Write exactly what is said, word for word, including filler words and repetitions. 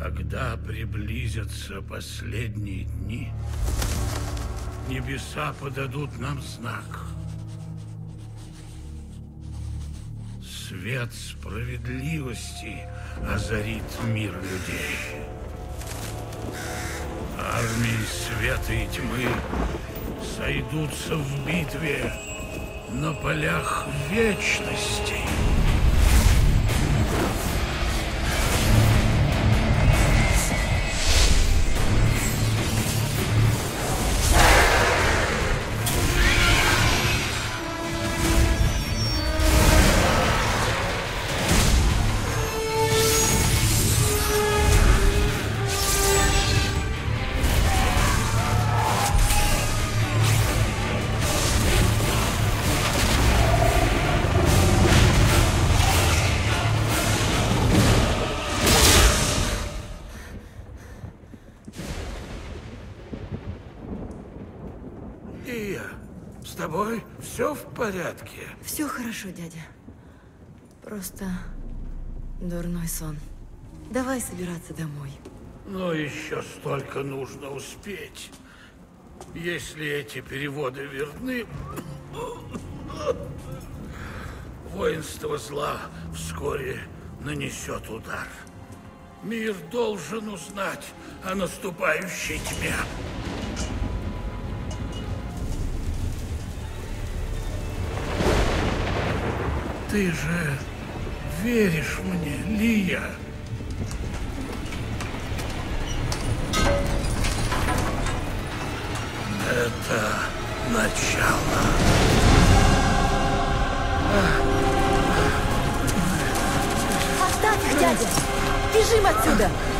Когда приблизятся последние дни, небеса подадут нам знак. Свет справедливости озарит мир людей. Армии света и тьмы сойдутся в битве на полях вечности. Ия, с тобой все в порядке? Все хорошо, дядя. Просто дурной сон. Давай собираться домой. Но еще столько нужно успеть. Если эти переводы верны, воинство зла вскоре нанесет удар. Мир должен узнать о наступающей тьме. Ты же веришь мне, Лия? Это начало. Оставь их, дядя! Бежим отсюда!